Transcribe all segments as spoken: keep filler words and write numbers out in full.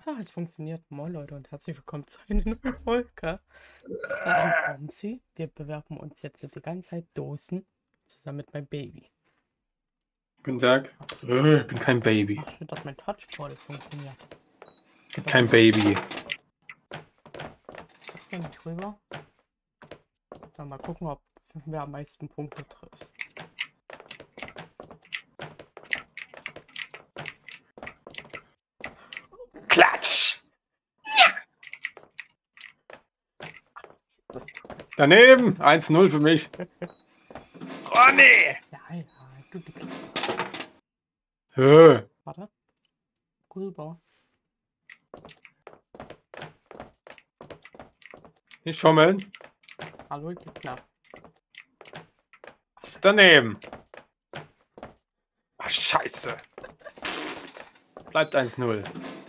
Ah, es funktioniert. Moin Leute und herzlich willkommen zu einer neuen Folge. Ja, und Sie, wir bewerben uns jetzt die ganze Zeit Dosen zusammen mit meinem Baby. Guten Tag. Äh, ich bin kein Baby. Ach, schön, dass mein Touchball funktioniert. Ich bin kein Baby. Ich gehe nicht rüber. So, mal gucken, ob wer am meisten Punkte trifft. Klatsch! Ja. Daneben! eins null für mich. Oh nee! Ja, ja, du die Hö. Warte. Rüber. Nicht schummeln. Hallo, ich bin knapp. Daneben. Ach, scheiße. Bleibt eins null.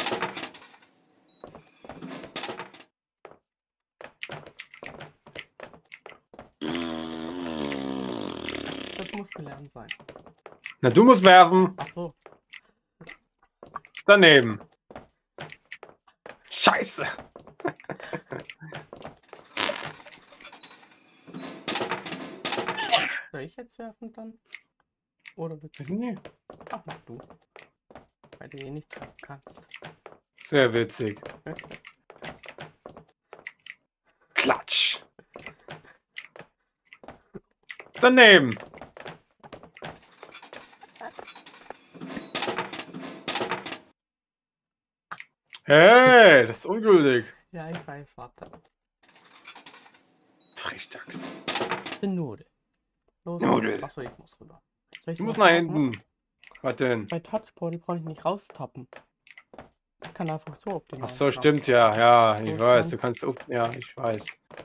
Das muss gelernt sein. Na, du musst werfen. Ach so. Daneben. Scheiße. Soll ich jetzt werfen dann? Oder willst Wissen die? Ach, mach du. Weil du eh nichts treffen kannst. Sehr witzig. Klatsch. Daneben. Hey, das ist ungültig. Ja, ich weiß, warte. Frechdachs. Bin Nudel. Los. Nudel. Achso, ich muss rüber. Soll ich Du musst was nach sagen? hinten. Was denn? Bei Touchball brauche ich nicht raustappen. Ich kann einfach so auf den Ach so, Namen stimmt ja. Ja, ich So, weiß. Du kannst- kannst. auf- Ja, ich weiß.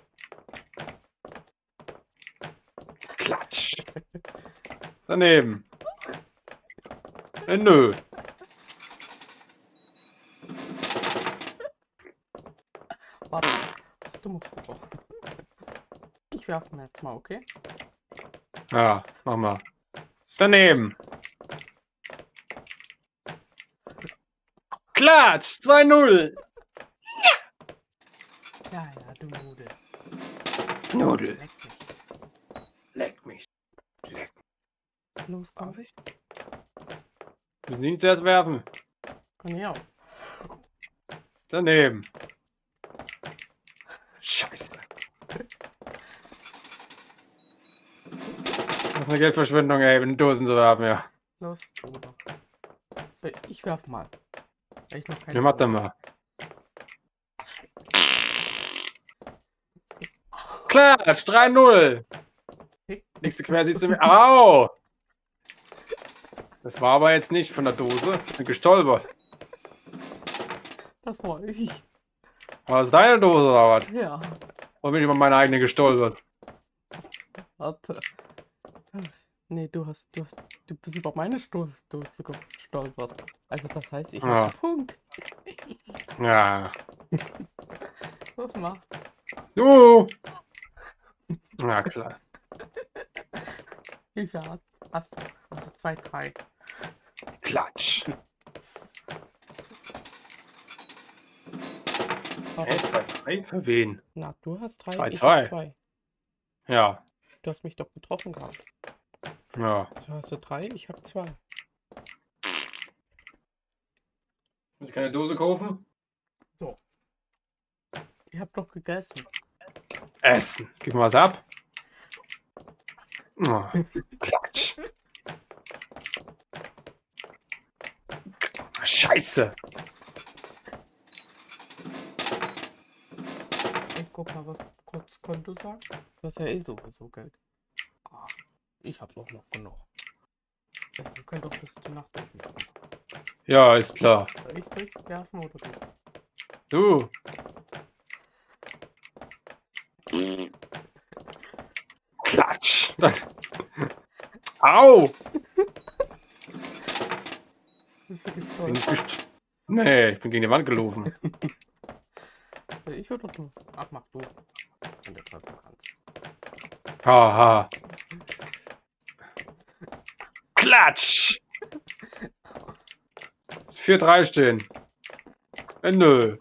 Klatsch. Daneben. Äh, nö. Warte. Also, du musst rüber. Ich werfe mir jetzt mal, okay? Ja, mach mal. Daneben. Klatsch. zwei null. Ja, ja, du Nudel. Nudel. Leck mich. Leck mich. Leck mich. Los, komm. Ich? Müssen die nicht zuerst werfen. Komm her. Daneben. Scheiße. Das ist eine Geldverschwendung, ey, in Dosen zu werfen, ja. Los, rüber. So, ich werf mal. Weil ich noch keine Ja, mach dann Dose- mal. Klatsch, drei null. Hey, Nächste Quer siehst du mir. Au! Das war aber jetzt nicht von der Dose. Ich bin gestolpert. Das war ich. War das deine Dose oder was? Ja. Oder bin ich über meine eigene gestolpert? Warte. Ach, nee, du hast, du hast, du bist über meine Stoßdose gestolpert. Also das heißt, ich Ja. habe einen Punkt. Ja. Los, mach. Du! Na klar. Wie viel hast hast du? Also zwei, drei. Klatsch. Warum? Hey, zwei, drei? Für wen? Na, du hast drei, Zwei, ich zwei. hab zwei. Ja. Du hast mich doch getroffen gehabt. Ja. Du hast du drei, ich hab zwei. Muss ich keine Dose kaufen? So. Ich hab doch gegessen. Essen. Gib mal was ab. Oh, Klatsch. Scheiße. Ich guck mal, was kurz Konto sagt. Du hast ja eh sowieso Geld. Ah, ich hab doch noch genug. Ja, wir können doch bis zur Nacht durchmachen. Ja, ist klar. Soll ich durchwerfen oder du? Du. Klatsch. Au. Bist du Bin gestolpert? ich gest nee, ich bin gegen die Wand gelaufen. Ich würde doch. Ach, mach du. Wenn du treffen kannst. Haha. Klatsch. vier drei stehen. Äh, nö.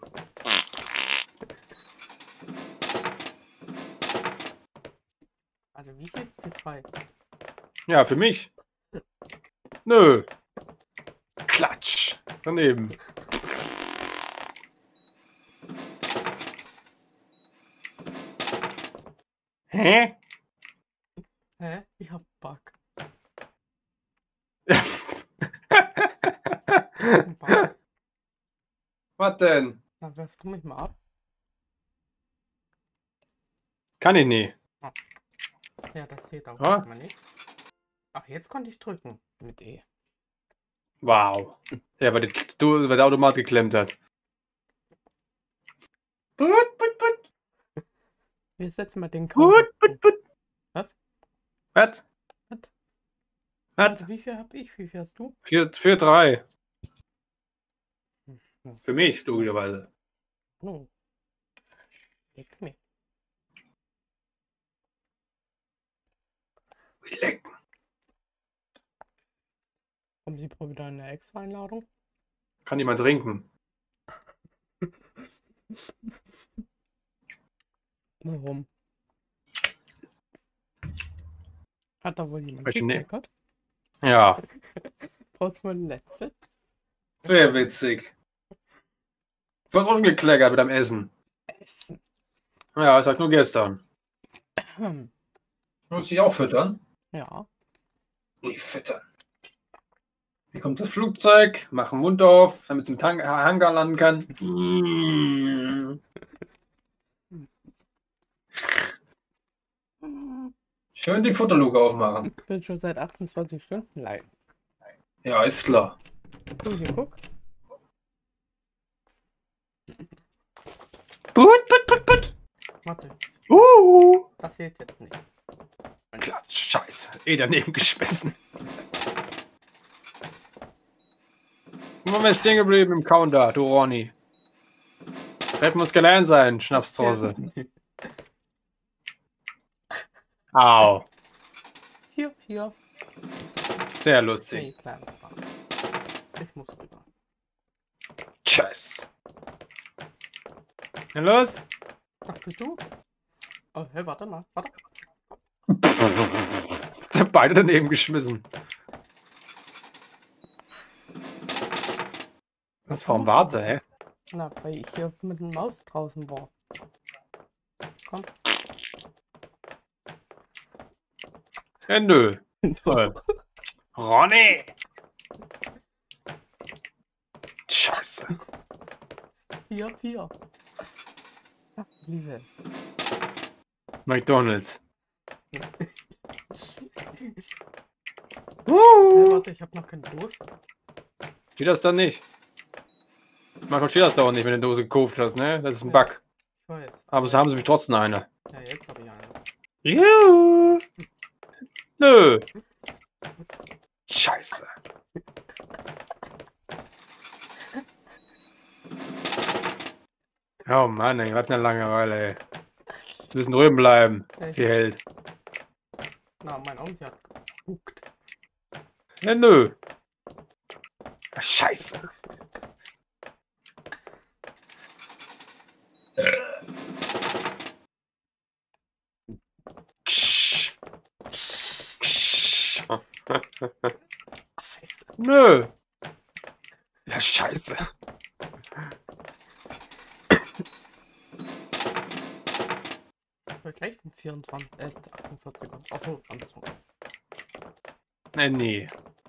Also wie viel? Die drei. Ja, für mich. Nö. Klatsch. Daneben. Hä? Hä? Ich hab Bug. Ein Bug. Was denn? Na, wirf du mich mal ab. Kann ich nie. Ja, das zählt auch Ah. mal nicht. Ach, jetzt konnte ich drücken. Mit E. Wow. Ja, weil, die, du, weil der Automat geklemmt hat. Put, put, put. Wir setzen mal den Counter. Put, put, put. Was? Was? Was? Was? Warte, wie viel hab ich? Wie viel hast du? Vier, vier, drei. Hm. Für mich, logischerweise. Oh. Leck mich. Leck. Kommen Sie mal wieder eine Extra-Einladung? Kann jemand trinken? Warum? Hat da wohl jemand Welche ne- gekleckert? Ja. Brauchst du mal eine letzte? Sehr witzig. Du hast auch schon gekleckert mit am Essen. Essen. Ja, ich sag nur gestern. Hm. Muss ich auch füttern? Ja. Ich füttern. Hier kommt das Flugzeug, mach den Mund auf, damit es im Tang Hangar landen kann. Schön die Futterluke aufmachen. Ich bin schon seit achtundzwanzig Stunden live. Ja, ist klar. So, hier, guck. Put, put, put, put. Warte, Uh. das zählt jetzt nicht. Klatsch, scheiße. Eh daneben geschmissen. Moment, wir stehen geblieben im Counter, du Ronny. Treffen muss gelernt sein, Schnapsdose. Au. Vier, vier. Sehr Nee, lustig. kleiner Spaß. Ich muss rüber. Tschüss. Na los? Ach, bist du? Oh, hey, warte mal, warte. Beide daneben geschmissen. Was, warum warte, hä? Na, weil ich hier mit dem Maus draußen war. Komm. Ja, nö. Toll. Ronny! Scheiße. Vier, vier. Ach, Liebe. McDonalds. Hey, Uh. warte, ich hab noch keinen Durst. Steht das dann nicht? Marco, steht das doch nicht, wenn du eine Dose gekauft hast, ne? Das ist ein Bug. Ich weiß. Aber so haben sie mich trotzdem eine. Ja, jetzt habe ich eine. Juhu. Nö. Scheiße. Oh Mann, ey, was eine Langeweile, ey. Sie müssen drüben bleiben. Sie hält. Na, mein Augen, sie hat geguckt. Ja, nö. Scheiße. Ksch. Ksch. Scheiße. Nö. Ja, scheiße. Ich will gleich von vierundzwanzig, äh, achtundvierzig. Achso, andersrum. Nee, nee.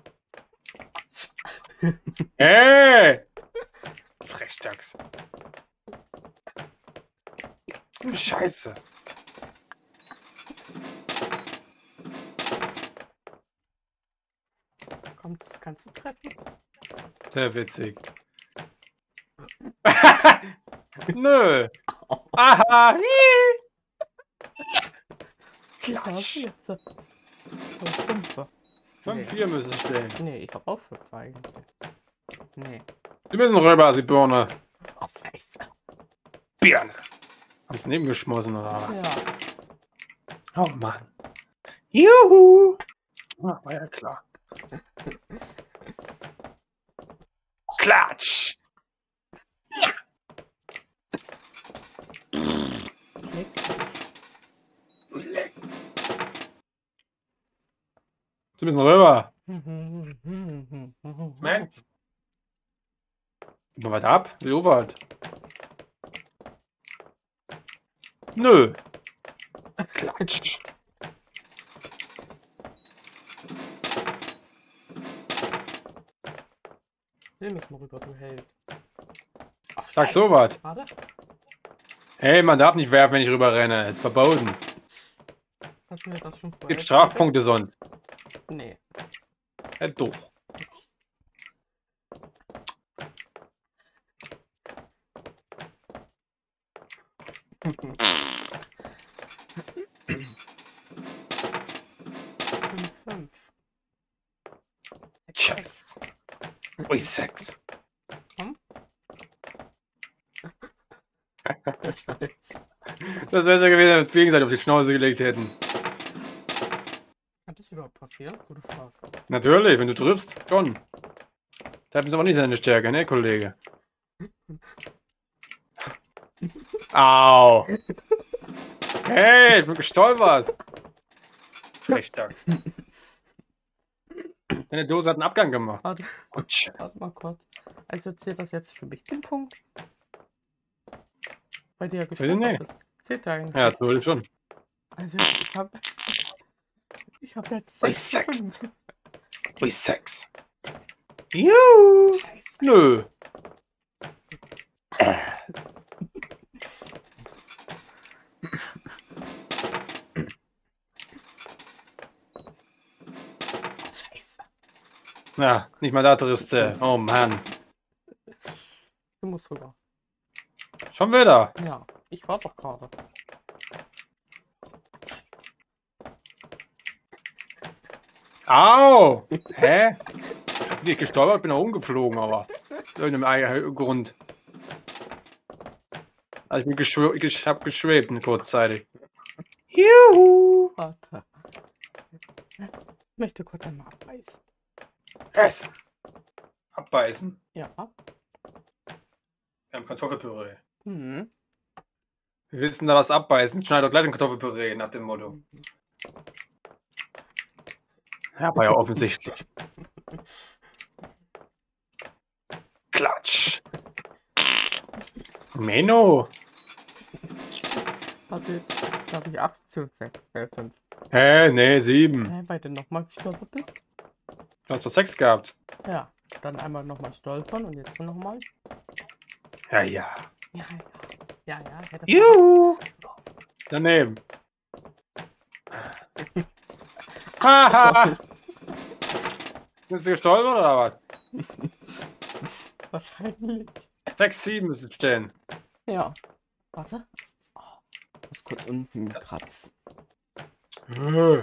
Ey! Frechdachs. Scheiße. Kommt, kannst du treffen? Sehr witzig. Nö. Aha. Klatsch. Jetzt. So, fünf. fünf vier müssen es stehen. Nee, ich hab auch fünf eigentlich. Nee. Die müssen rüber, die Birne. Oh, scheiße. Birne. Haben sie nebengeschmissen oder was? Ja. Oh Mann. Juhu. Ah, war ja klar. Klatsch. Ja. So ein bisschen rüber. Schmeckt. Schmeckt's? Gib mal weiter ab. Wie Uwald. Nö. Klatsch. Sehen wir mal rüber, du Held. Ach, Sag so was. Warte. Hey, man darf nicht werfen, wenn ich rüber renne. Ist verboten. Hast du mir das schon vorher Gibt Strafpunkte sonst. erzählt? Nee. Ja, doch. fünf, fünf. Yes. Ui, Sex. Hm? Das wäre so gewesen, wenn wir uns gegenseitig auf die Schnauze gelegt hätten. Hat das überhaupt passiert? Gute Frage. Natürlich, wenn du triffst, schon. Das ist aber nicht seine Stärke, ne, Kollege? Au! Hey, ich bin gestolpert! Frechdachs. Deine Dose hat einen Abgang gemacht. Warte, Utsch. warte mal kurz. Also zählt das jetzt für mich den Punkt? Bei dir ja Bitte nee. bist. Zählt der eigentlich? Ja, natürlich schon. Also ich hab. Ich hab jetzt Ui, sechs. Sex. Ui, Sex. Juhu. Scheiße. Nö. Scheiße. Ja, nicht mal da triffst du. Oh Mann. Du musst rüber. Schon wieder. Ja, ich war doch gerade. Au! Hä? Ich bin nicht gestolpert, bin auch umgeflogen, aber aus irgendeinem Grund. Also ich bin geschw ich hab geschwebt kurzzeitig. Juhu! Warte. Ich möchte kurz einmal abbeißen. Essen! Abbeißen. Ja. Wir haben Kartoffelpüree. Mhm. Wir wissen da was abbeißen. Schneid doch gleich ein Kartoffelpüree nach dem Motto. Ja, war ja offensichtlich. Klatsch! Menno! Warte, da habe ich acht zu sechs. Äh, fünf. Hä? Nee, sieben. Hä, weil du nochmal gestolpert bist? Du hast doch Sex gehabt. Ja. Dann einmal nochmal stolpern und jetzt nochmal. Ja, ja. Ja, ja. Ja, ja. Hätte Juhu! Daneben. Haha! Bist du gestolpert oder was? Wahrscheinlich. sechs, sieben müsste stehen. Ja. Warte. Oh, muss kurz unten kratzen. Äh.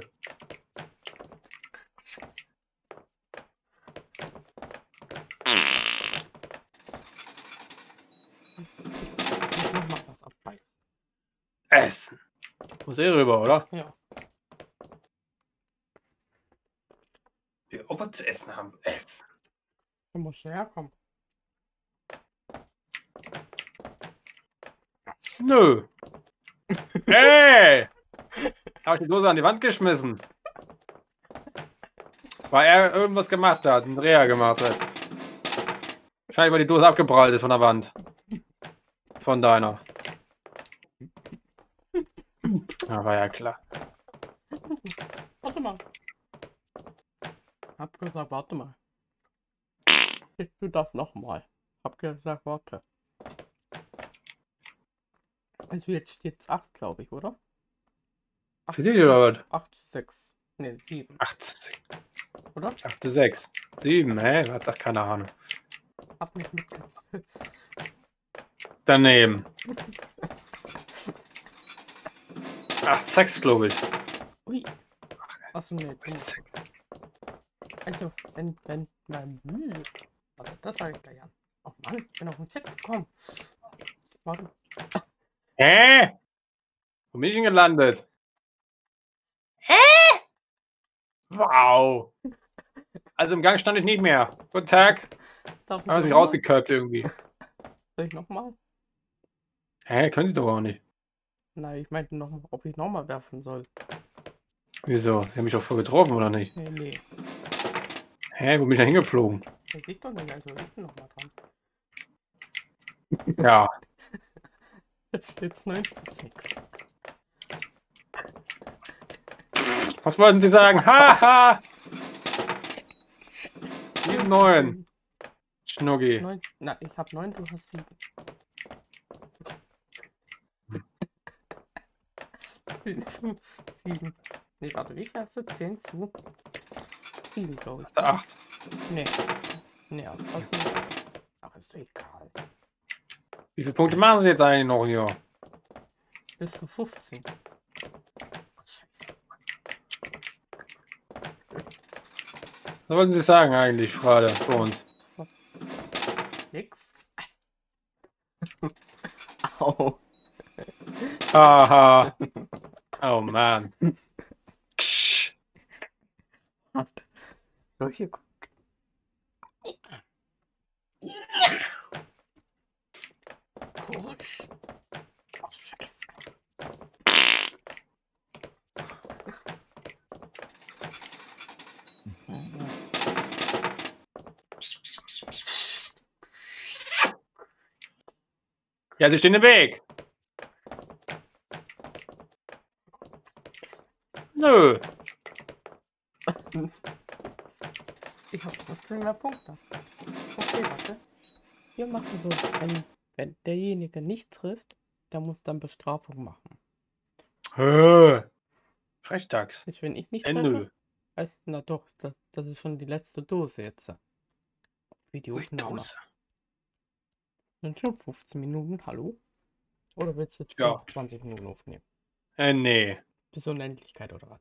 Ich muss noch mal was abbeißen. Essen. Muss eh rüber, oder? Ja. Wir auch was zu essen haben. Essen. Du musst herkommen. Nö. Hey! Hab ich die Dose an die Wand geschmissen. Weil er irgendwas gemacht hat, einen Dreher gemacht hat. Wahrscheinlich, weil die Dose abgeprallt ist von der Wand. Von deiner. Ja, war ja klar. Warte mal. Hab gesagt, warte mal. Du darfst noch mal. Hab gesagt, warte. Also jetzt steht's acht, glaube ich, oder? Für dich oder was? acht zu sechs. Ne, sieben, acht zu sechs. oder? acht zu sechs. sieben, hä? Hat doch keine Ahnung. Hab nicht mitgezählt. Daneben. acht zu sechs, glaube ich. Ui. Achso, ne. acht zu sechs. Also, wenn, wenn, mein Müll. Warte, das sag ich gleich an. Oh Mann, ich bin auf den Chat gekommen. Warte. Hä? Wo bin ich denn gelandet? Hä? Wow. Also im Gang stand ich nicht mehr. Guten Tag. Darf ich Haben sie mich noch mal? rausgeköpft irgendwie. Soll ich nochmal? Hä? Können sie doch auch nicht. Nein, ich meinte noch, ob ich nochmal werfen soll. Wieso? Sie haben mich doch voll getroffen, oder nicht? Nee, nee. Hä, wo bin ich denn hingeflogen? Das sieht doch nicht, also ich bin noch mal dran. Ja. Jetzt steht's neun zu sechs. Was wollten Sie sagen? Haha! sieben neun. Schnuggi. neun, na, ich hab neun, du hast sieben. zehn zu sieben. Nee, warte, wie viel hast du? zehn zu sieben, glaube ich. acht. Nee. Nee, ach, also, ach, ist doch egal. Wie viele Punkte machen Sie jetzt eigentlich noch hier? Bis zu fünfzehn. Ach, scheiße. Was wollten Sie sagen eigentlich, Frade, für uns? Nix. Au. Haha. Oh Mann. Ksch. So, hier, guck. Push. Oh, scheiße. Ja, Sie stehen im Weg. Nö. Ich habe fünfzehn mehr Punkte. Okay, warte. Wir machen so, wenn, wenn derjenige nicht trifft, der muss dann Bestrafung machen. Hö. Frechdachs. Jetzt, wenn ich nicht Äh, treffe, nö. heißt, na doch, das, das ist schon die letzte Dose jetzt. Videoaufnahme. Dose. Sind schon fünfzehn Minuten, hallo? Oder willst du jetzt Ja. noch zwanzig Minuten aufnehmen? Äh, nee. Bis Unendlichkeit oder was?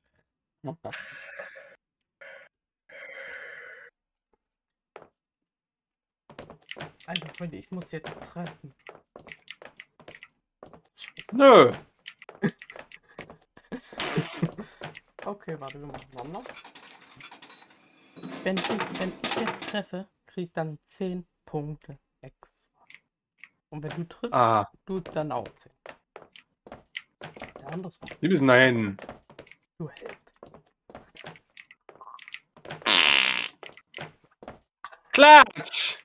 Also Freunde, ich muss jetzt treffen. Scheiße. Nö. Okay, warte, wir machen nochmal. Wenn ich, wenn ich jetzt treffe, kriege ich dann zehn Punkte extra. Und wenn du triffst, Ah. du dann auch zehn. Ja, andersrum. Die müssen da hin. Du Held. Klatsch.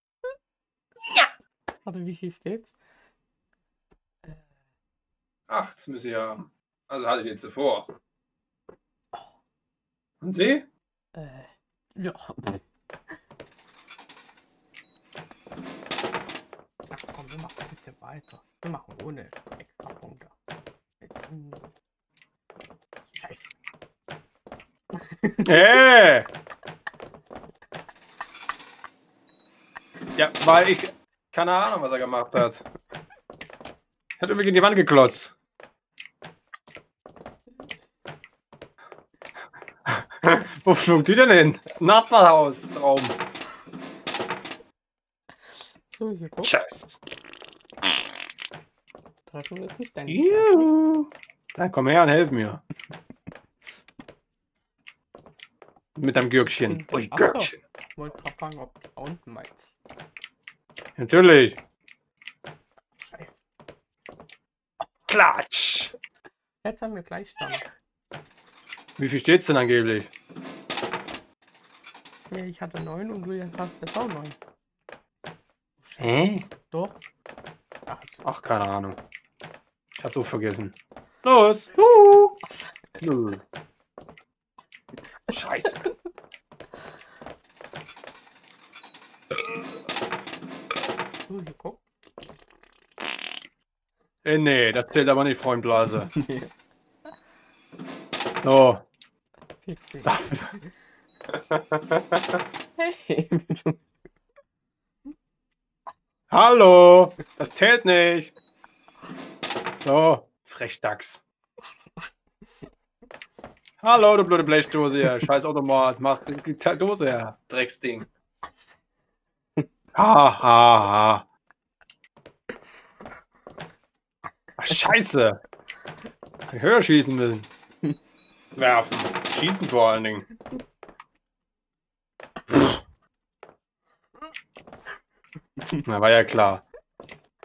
Warte, wie viel steht's? Äh, Acht müssen Sie haben. Also hatte ich jetzt zuvor. Und Sie? äh, ja. Ach komm, wir machen ein bisschen weiter. Wir machen ohne extra Punkte. Jetzt, hm. Scheiße. Äh. Ja, weil ich... Keine Ahnung, was er gemacht hat. Er hat irgendwie gegen die Wand geklotzt. Wo flog die denn hin? Nachbarhaus. Traum. So, hier guck. Scheiß. Treffen ist nicht dein Stärke. Juhu. Dann komm her und helf mir. Mit deinem Gürkchen. Bin- Ui, Ach so. Gürkchen. Ich wollte gerade fragen, ob du da unten meinst. Natürlich. Scheiße. Klatsch. Jetzt haben wir Gleichstand. Wie viel steht's denn angeblich? Ja, ich hatte neun und du jetzt hast jetzt auch neun. Hä? Doch. Ach, so. Ach, keine Ahnung. Ich hab so vergessen. Los. Juhu. Nö. Scheiße. So, hier guck. Äh, nee, das zählt aber nicht, Freundblase. So. Fick dich. Dafür. Hey, Hallo. Das zählt nicht. So. Frechdachs. Hallo, du blöde Blechdose hier. Scheiß Automat. Mach die Dose her. Drecksding. Ha, ha, ha. Ach, scheiße. Höher schießen müssen. Werfen. Schießen vor allen Dingen. Na, war ja klar.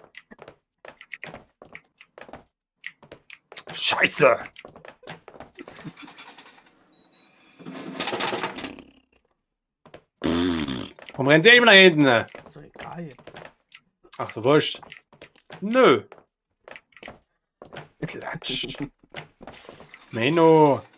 Scheiße. Warum rennt der immer nach hinten? Ne? So egal jetzt. Ach so, wurscht. Nö. Klatsch. Menno.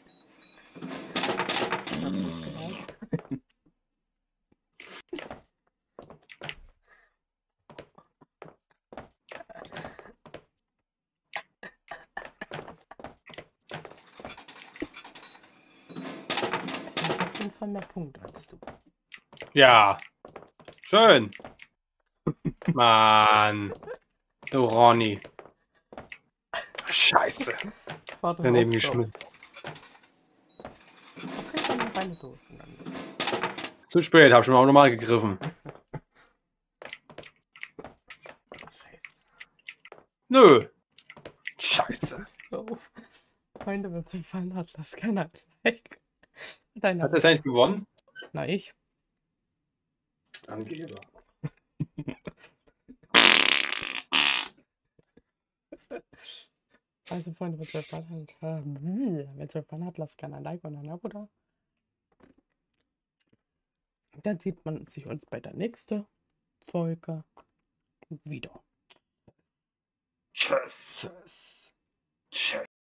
Ich habe auf jeden Fall mehr Punkte als du. Ja. Schön. Mann. Du Ronny. Scheiße. Warte, Daneben auf, auf. geschmissen. Okay, dann noch eine Dose. Dann. Zu spät, hab schon mal normal gegriffen. Scheiße. Nö. Scheiße. Auf. Freunde, wenn es gefallen hat, lasst gerne ein Like. Deine Hat das eigentlich gewonnen? Na, ich. Angeber. Also, Freunde, wenn es euch gefallen hat, äh, wenn es euch gefallen hat, lasst gerne ein Like und ein Abo da. Dann sieht man sich uns bei der nächsten Folge wieder. Tschüss. Tschüss. Tschüss.